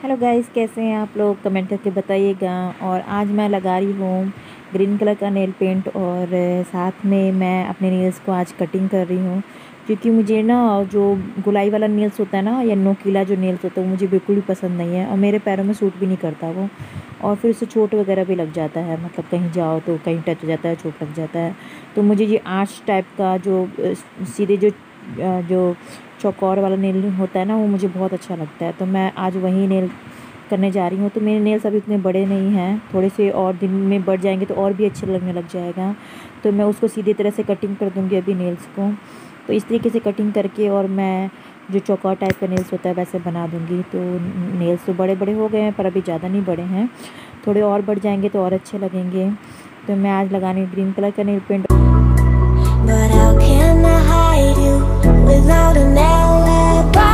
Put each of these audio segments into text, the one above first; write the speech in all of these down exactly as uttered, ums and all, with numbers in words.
Hello guys, कैसे हैं आप लोग? कमेंट करके बताइएगा। और आज मैं लगा रही हूँ ग्रीन कलर का नेल पेंट और साथ में मैं अपने नेल्स को आज कटिंग कर रही हूँ, क्योंकि मुझे ना जो गुलाई वाला नेल्स होता है ना, या नोकीला जो नेल्स होता है, वो मुझे बिल्कुल भी पसंद नहीं है और मेरे पैरों में सूट भी नहीं करता वो। और फिर उससे चोट वगैरह भी लग जाता है, मतलब कहीं जाओ तो कहीं टच हो जाता है, चोट लग जाता है। तो मुझे ये आर्च टाइप का जो अ, सीधे जो अ, जो चौकोर वाला नेल होता है ना, वो मुझे बहुत अच्छा लगता है। तो मैं आज वही नेल करने जा रही हूँ। तो मेरे नेल्स अभी इतने बड़े नहीं हैं, थोड़े से और दिन में बढ़ जाएंगे तो और भी अच्छे लगने लग जाएगा। तो मैं उसको सीधी तरह से कटिंग कर दूँगी अभी नेल्स को। तो इस तरीके से कटिंग करके और मैं जो चौकोर टाइप का नेल्स होता है वैसे बना दूँगी। तो नेल्स तो बड़े बड़े हो गए हैं, पर अभी ज़्यादा नहीं बड़े हैं, थोड़े और बढ़ जाएंगे तो और अच्छे लगेंगे। तो मैं आज लगाने ग्रीन कलर का nail paint. But how can I hide you without an alibi?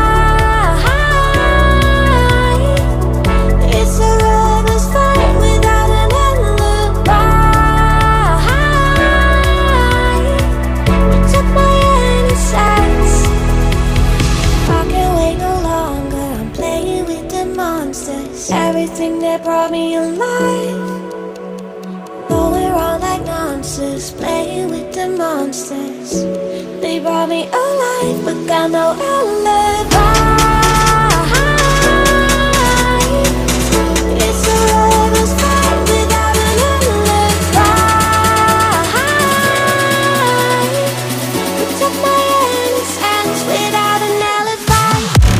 It's a lover's fight without an alibi. You took my innocence. I can't wait no longer. I'm playing with the monsters. Everything that brought me alive, going wrong like nonsense, playing with the monsters. They brought me alive, but got no alibi. It's a lover's fight without an alibi. You took my innocence without an alibi.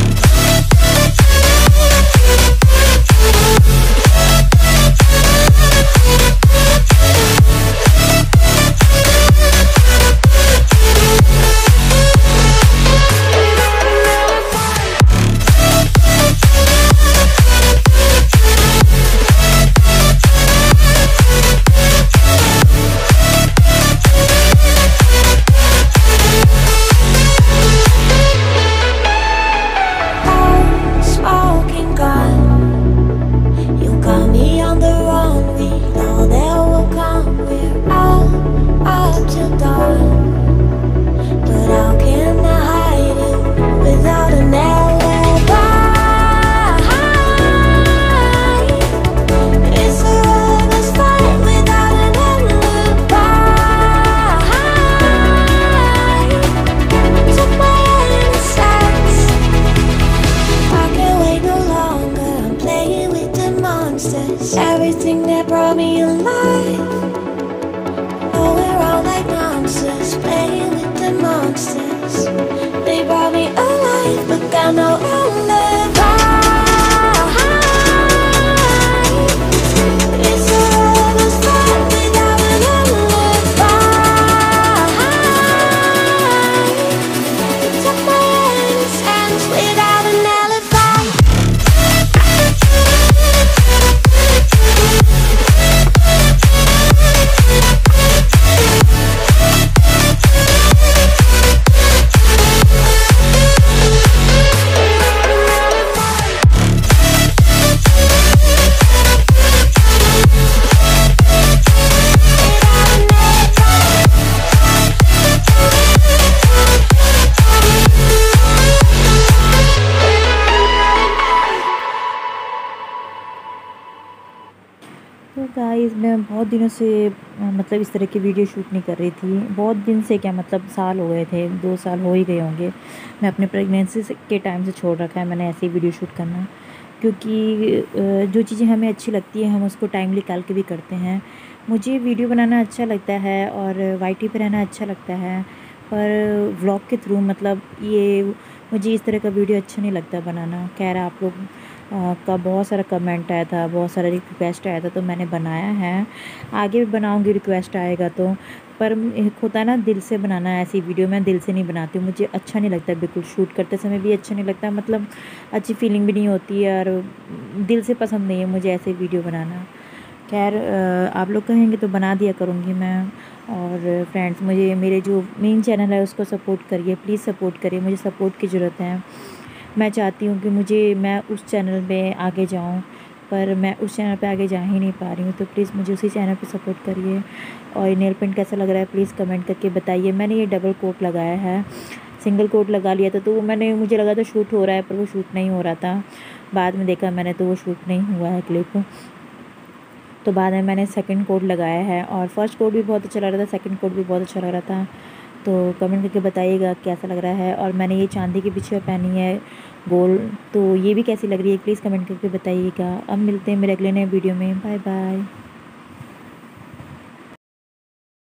Everything that brought me alive, going wrong like nonsense, playing with the monsters. They brought me alive, but got no alibi. It's a lover's fight without an alibi. You took my innocence without an alibi. तो guys, मैं बहुत दिनों से मतलब इस तरह की video shoot नहीं कर रही थी। बहुत दिन से, क्या मतलब साल हो गए थे, दो साल हो ही गए होंगे। मैं अपने प्रेगनेंसी के टाइम से छोड़ रखा है मैंने ऐसी वीडियो शूट करना, क्योंकि जो चीज़ें हमें अच्छी लगती है हम उसको टाइम निकाल के भी करते हैं। मुझे वीडियो बनाना अच्छा लगता है और वाईटी पे रहना अच्छा लगता है, पर व्लॉग के थ्रू मतलब ये मुझे इस तरह का वीडियो अच्छा नहीं लगता बनाना। खैर, आप लोग आ, का बहुत सारा कमेंट आया था, बहुत सारा रिक्वेस्ट आया था, तो मैंने बनाया है। आगे भी बनाऊंगी, रिक्वेस्ट आएगा तो। पर एक होता है ना दिल से बनाना, ऐसी वीडियो मैं दिल से नहीं बनाती हूँ, मुझे अच्छा नहीं लगता बिल्कुल। शूट करते समय भी अच्छा नहीं लगता, मतलब अच्छी फीलिंग भी नहीं होती है और दिल से पसंद नहीं है मुझे ऐसे वीडियो बनाना। खैर, आप लोग कहेंगे तो बना दिया करूँगी मैं। और फ्रेंड्स, मुझे मेरे जो मेन चैनल है उसको सपोर्ट करिए, प्लीज़ सपोर्ट करिए, मुझे सपोर्ट की ज़रूरत है। मैं चाहती हूँ कि मुझे मैं उस चैनल में आगे जाऊँ, पर मैं उस चैनल पे आगे जा ही नहीं पा रही हूँ। तो प्लीज़ मुझे उसी चैनल पे सपोर्ट करिए। और ये नेल पेंट कैसा लग रहा है प्लीज़ कमेंट करके बताइए। मैंने ये डबल कोट लगाया है, सिंगल कोट लगा लिया था तो वो मैंने मुझे लगा था शूट हो रहा है, पर वो शूट नहीं हो रहा था। बाद में देखा मैंने तो वो शूट नहीं हुआ है क्लिप। तो बाद में मैंने सेकंड कोट लगाया है और फर्स्ट कोट भी बहुत अच्छा लग रहा था, सेकंड कोट भी बहुत अच्छा लग रहा था। तो कमेंट करके बताइएगा कैसा लग रहा है। और मैंने ये चांदी की बिछिया पहनी है गोल, तो ये भी कैसी लग रही है प्लीज़ कमेंट करके बताइएगा। अब मिलते हैं मेरे अगले नए वीडियो में, बाय बाय।